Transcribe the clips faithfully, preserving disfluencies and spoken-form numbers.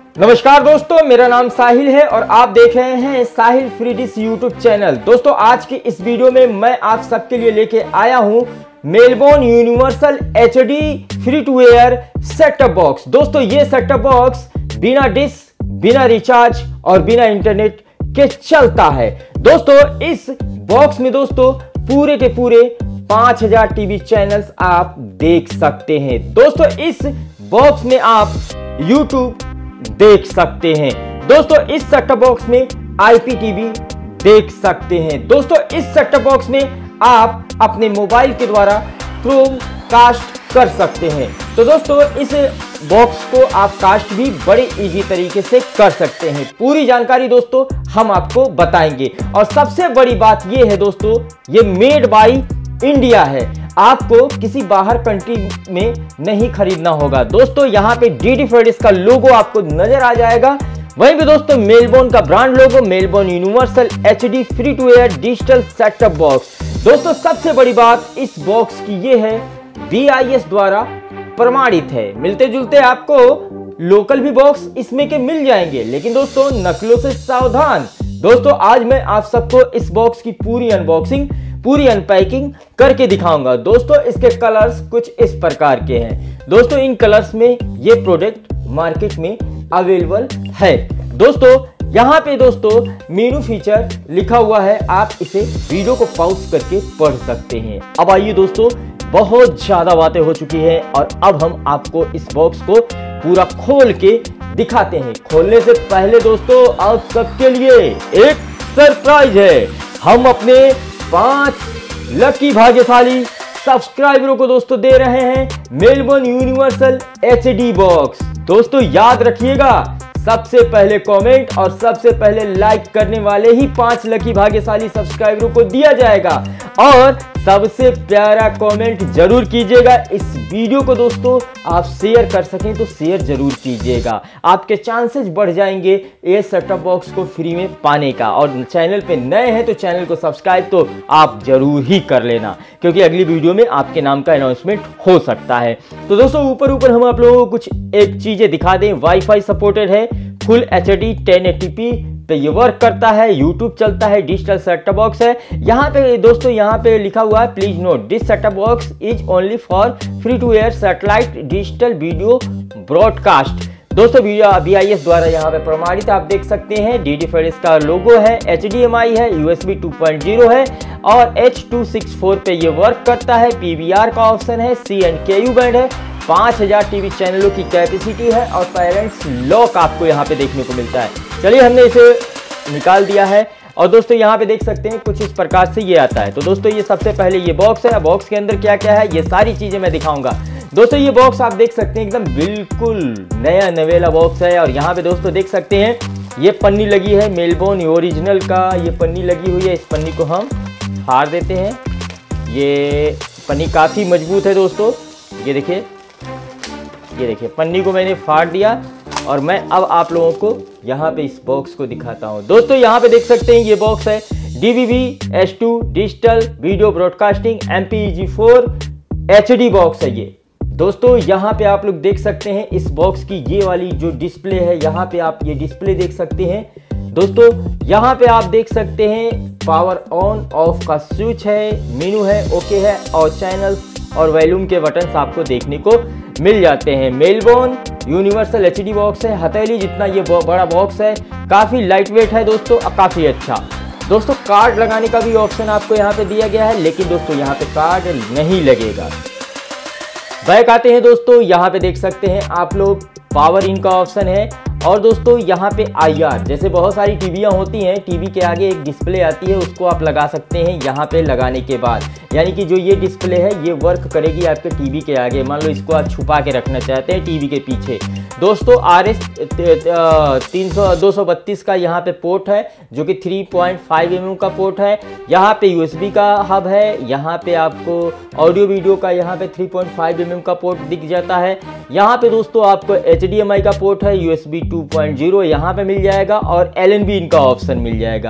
नमस्कार दोस्तों, मेरा नाम साहिल है और आप देख रहे हैं Sahil free dish YouTube channel. दोस्तों आज की इस वीडियो में मैं आप सबके लिए लेके आया हूं Melbourne universal HD free to air setup box. दोस्तों ये सेटअप बॉक्स बिना डिश, बिना रिचार्ज और बिना इंटरनेट के चलता है। दोस्तों इस बॉक्स में दोस्तों पूरे के पूरे पांच हजार टीवी चैनल्स आप देख सकते हैं। दोस्तों इस बॉक्स में आप यूट्यूब देख सकते हैं। दोस्तों इस सेटअप बॉक्स में आईपीटीवी देख सकते हैं। दोस्तों इस सेटअप बॉक्स में आप अपने मोबाइल के द्वारा क्रोम कास्ट कर सकते हैं। तो दोस्तों इस बॉक्स को आप कास्ट भी बड़े इजी तरीके से कर सकते हैं। पूरी जानकारी दोस्तों हम आपको बताएंगे और सबसे बड़ी बात यह है दोस्तों, ये मेड बाय इंडिया है। आपको किसी बाहर कंट्री में नहीं खरीदना होगा। दोस्तों यहाँ पे डीडी फ्री डिश का लोगो आपको नजर आ जाएगा। वहीं पे दोस्तों मेलबोर्न का brand logo, Melbourne universal HD free to air digital setup box. दोस्तों सबसे बड़ी बात इस बॉक्स की ये है, बी आई एस द्वारा प्रमाणित है। मिलते जुलते आपको लोकल भी बॉक्स इसमें के मिल जाएंगे, लेकिन दोस्तों नकलों से सावधान। दोस्तों आज मैं आप सबको इस बॉक्स की पूरी अनबॉक्सिंग, पूरी अनपैकिंग करके दिखाऊंगा। दोस्तों इसके कलर्स कुछ इस प्रकार के हैं। दोस्तों इन कलर्स में ये प्रोडक्ट मार्केट में अवेलेबल है। दोस्तों यहाँ पे दोस्तों मेनू फीचर लिखा हुआ है, आप इसे वीडियो को पॉज करके पढ़ सकते हैं। अब आइए दोस्तों, बहुत ज्यादा बातें हो चुकी हैं और अब हम आपको इस बॉक्स को पूरा खोल के दिखाते हैं। खोलने से पहले दोस्तों आप सबके लिए एक सरप्राइज है। हम अपने पांच लकी भाग्यशाली सब्सक्राइबरों को दोस्तों दे रहे हैं मेलबोर्न यूनिवर्सल एचडी बॉक्स। दोस्तों याद रखिएगा, सबसे पहले कमेंट और सबसे पहले लाइक करने वाले ही पांच लकी भाग्यशाली सब्सक्राइबरों को दिया जाएगा। और सबसे प्यारा कमेंट जरूर कीजिएगा। इस वीडियो को दोस्तों आप शेयर कर सकें तो शेयर जरूर कीजिएगा, आपके चांसेस बढ़ जाएंगे ये सेटअप बॉक्स को फ्री में पाने का। और चैनल पे नए हैं तो चैनल को सब्सक्राइब तो आप जरूर ही कर लेना, क्योंकि अगली वीडियो में आपके नाम का अनाउंसमेंट हो सकता है। तो दोस्तों ऊपर ऊपर हम आप लोगों को कुछ एक चीजें दिखा दें। वाईफाई सपोर्टेड है, full H D ten eighty P पे ये वर्क करता है, यूट्यूब चलता है, डिजिटल सेटअप बॉक्स है। यहाँ पे दोस्तों यहाँ पे लिखा हुआ है, please note this setup box is only for free to air satellite digital video broadcast. दोस्तों बी आई एस द्वारा यहाँ पे प्रमाणित आप देख सकते हैं। डीडी फ्री डिश का लोगो है, एच डी एम आई है, U S B two point zero है और एच टू सिक्स फोर पे ये वर्क करता है। पी वी आर का ऑप्शन है, C and K U band है, पांच हजार टीवी चैनलों की कैपेसिटी है और पेरेंट्स लॉक आपको यहाँ पे देखने को मिलता है। चलिए हमने इसे निकाल दिया है और दोस्तों यहाँ पे देख सकते हैं कुछ इस प्रकार से ये आता है। तो दोस्तों ये सबसे पहले ये बॉक्स है। बॉक्स के अंदर क्या क्या है ये सारी चीजें मैं दिखाऊंगा। दोस्तों ये बॉक्स आप देख सकते हैं एकदम बिल्कुल नया नवेला बॉक्स है। और यहाँ पे दोस्तों देख सकते हैं ये पन्नी लगी है, मेलबोर्न ओरिजिनल का ये पन्नी लगी हुई है। इस पन्नी को हम फाड़ देते हैं। ये पन्नी काफी मजबूत है दोस्तों, ये देखिए, ये देखिए पन्नी को मैंने फाड़ दिया और मैं अब आप लोगों को यहाँ पे इस बॉक्स को दिखाता हूँ। दोस्तों यहाँ पे देख सकते हैं ये बॉक्स है D V B H two digital video broadcasting M P E G four H D box है ये। दोस्तों यहाँ पे आप लोग देख सकते हैं इस बॉक्स की ये वाली जो डिस्प्ले है, यहाँ पे आप ये डिस्प्ले देख सकते हैं। दोस्तों यहाँ पे आप देख सकते हैं पावर ऑन ऑफ का स्विच है, मेनू है, ओके है और चैनल और वॉल्यूम के बटन आपको देखने को मिल जाते हैं। मेलबोर्न यूनिवर्सल एचडी बॉक्स है, हथेली जितना ये बड़ा बॉक्स है, काफी लाइट वेट है दोस्तों, काफी अच्छा। दोस्तों कार्ड लगाने का भी ऑप्शन आपको यहाँ पे दिया गया है, लेकिन दोस्तों यहाँ पे कार्ड नहीं लगेगा। बैक आते हैं दोस्तों, यहाँ पे देख सकते हैं आप लोग पावर इन का ऑप्शन है और दोस्तों यहाँ पे आई आर, जैसे बहुत सारी टीवियाँ होती हैं, टीवी के आगे एक डिस्प्ले आती है, उसको आप लगा सकते हैं यहाँ पे लगाने के बाद। यानी कि जो ये डिस्प्ले है ये वर्क करेगी आपके टीवी के आगे। मान लो इसको आप छुपा के रखना चाहते हैं टीवी के पीछे। दोस्तों आर एस तीन सौ दो सौ बत्तीस का यहाँ पे पोर्ट है, जो कि three point five M M का पोर्ट है। यहाँ पे यू एस बी का हब है, यहाँ पे आपको ऑडियो वीडियो का यहाँ पे three point five M M का पोर्ट दिख जाता है। यहाँ पे दोस्तों आपको एच डी एम आई का पोर्ट है, U S B two point zero यहाँ पे मिल जाएगा और एल एन बी इनका ऑप्शन मिल जाएगा।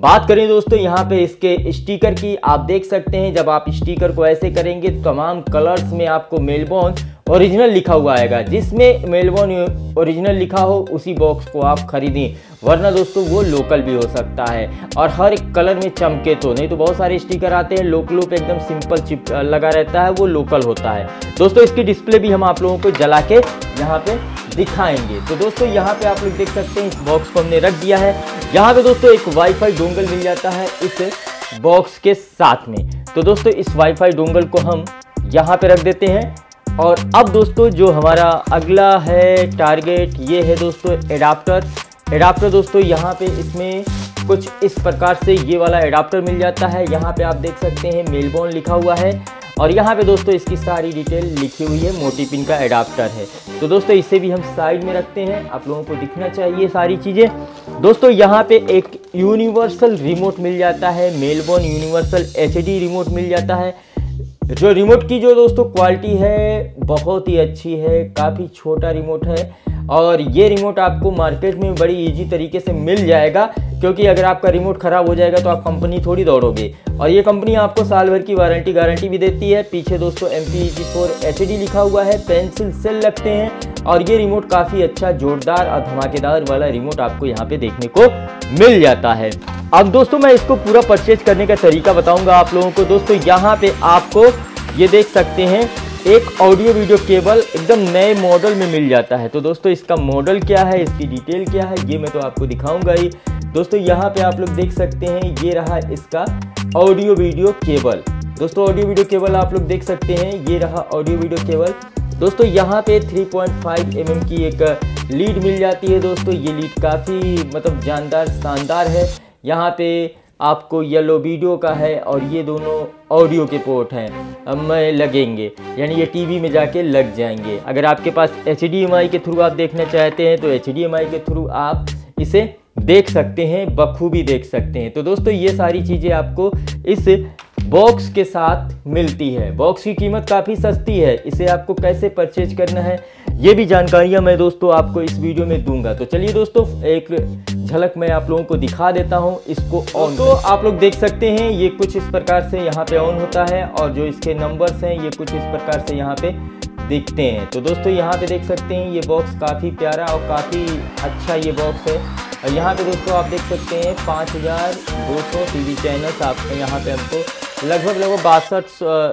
बात करें दोस्तों यहाँ पे इसके स्टिकर की, आप देख सकते हैं जब आप स्टिकर को ऐसे करेंगे तो तमाम कलर्स में आपको मेलबोर्न ओरिजिनल लिखा हुआ आएगा। जिसमें मेलबोर्न ओरिजिनल लिखा हो उसी बॉक्स को आप खरीदें, वरना दोस्तों वो लोकल भी हो सकता है और हर एक कलर में चमके तो, नहीं तो बहुत सारे स्टिकर आते हैं लोकलों पे एकदम सिंपल चिप लगा रहता है, वो लोकल होता है। दोस्तों इसकी डिस्प्ले भी हम आप लोगों को जला के यहाँ पे दिखाएंगे। तो दोस्तों यहाँ पे आप लोग देख सकते हैं इस बॉक्स को हमने रख दिया है। यहाँ पे दोस्तों एक वाईफाई डोंगल मिल जाता है इस बॉक्स के साथ में। तो दोस्तों इस वाईफाई डोंगल को हम यहाँ पे रख देते हैं। और अब दोस्तों जो हमारा अगला है टारगेट, ये है दोस्तों एडाप्टर। एडाप्टर दोस्तों यहाँ पे इसमें कुछ इस प्रकार से ये वाला एडाप्टर मिल जाता है। यहाँ पे आप देख सकते हैं मेलबोर्न लिखा हुआ है और यहाँ पे दोस्तों इसकी सारी डिटेल लिखी हुई है, मोटी पिन का एडाप्टर है। तो दोस्तों इसे भी हम साइड में रखते हैं, आप लोगों को दिखना चाहिए सारी चीज़ें। दोस्तों यहाँ पे एक यूनिवर्सल रिमोट मिल जाता है, मेलबोर्न यूनिवर्सल एचडी रिमोट मिल जाता है। जो रिमोट की जो दोस्तों क्वालिटी है बहुत ही अच्छी है, काफ़ी छोटा रिमोट है और ये रिमोट आपको मार्केट में बड़ी इजी तरीके से मिल जाएगा, क्योंकि अगर आपका रिमोट ख़राब हो जाएगा तो आप कंपनी थोड़ी दौड़ोगे। और ये कंपनी आपको साल भर की वारंटी गारंटी भी देती है। पीछे दोस्तों M P E G four H D लिखा हुआ है, पेंसिल सेल लगते हैं और ये रिमोट काफ़ी अच्छा जोरदार और धमाकेदार वाला रिमोट आपको यहाँ पे देखने को मिल जाता है। अब दोस्तों मैं इसको पूरा परचेज करने का तरीका बताऊंगा आप लोगों को। दोस्तों यहाँ पे आपको ये देख सकते हैं एक ऑडियो वीडियो केबल एकदम नए मॉडल में मिल जाता है। तो दोस्तों इसका मॉडल क्या है, इसकी डिटेल क्या है, ये मैं तो आपको दिखाऊंगा ही। दोस्तों यहाँ पे आप लोग देख सकते हैं ये रहा इसका ऑडियो वीडियो केबल। दोस्तों ऑडियो वीडियो केबल आप लोग देख सकते हैं, ये रहा ऑडियो वीडियो केबल। दोस्तों यहाँ पे three point five M M की एक लीड मिल जाती है। दोस्तों ये लीड काफ़ी मतलब जानदार शानदार है। यहाँ पे आपको येलो वीडियो का है और ये दोनों ऑडियो के पोर्ट हैं में लगेंगे, यानी ये टीवी में जाके लग जाएंगे। अगर आपके पास एच डी एम आई के थ्रू आप देखना चाहते हैं तो एच डी एम आई के थ्रू आप इसे देख सकते हैं, बखूबी देख सकते हैं। तो दोस्तों ये सारी चीज़ें आपको इस बॉक्स के साथ मिलती है। बॉक्स की कीमत काफ़ी सस्ती है, इसे आपको कैसे परचेज करना है ये भी जानकारियां मैं दोस्तों आपको इस वीडियो में दूंगा। तो चलिए दोस्तों एक झलक मैं आप लोगों को दिखा देता हूं इसको ऑन। तो आप लोग देख सकते हैं ये कुछ इस प्रकार से यहाँ पे ऑन होता है और जो इसके नंबर्स हैं ये कुछ इस प्रकार से यहाँ पे दिखते हैं। तो दोस्तों यहाँ पे देख सकते हैं ये बॉक्स काफ़ी प्यारा और काफ़ी अच्छा ये बॉक्स है। और यहाँ पे दोस्तों आप देख सकते हैं पाँच हज़ार दो सौ टी वी चैनल्स आपको यहाँ पे हमको लगभग लगभग बासठ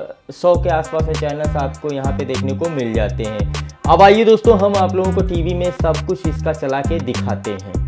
सौ के आसपास में चैनल्स आपको यहाँ पे देखने को मिल जाते हैं। अब आइए दोस्तों हम आप लोगों को टीवी में सब कुछ इसका चला के दिखाते हैं।